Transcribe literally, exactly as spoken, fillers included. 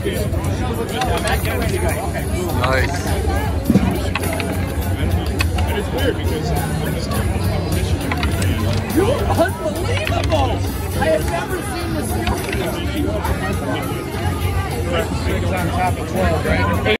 Nice. And it's weird because I'm just competition. You're unbelievable! I have never seen this. It's on top of twelve, right?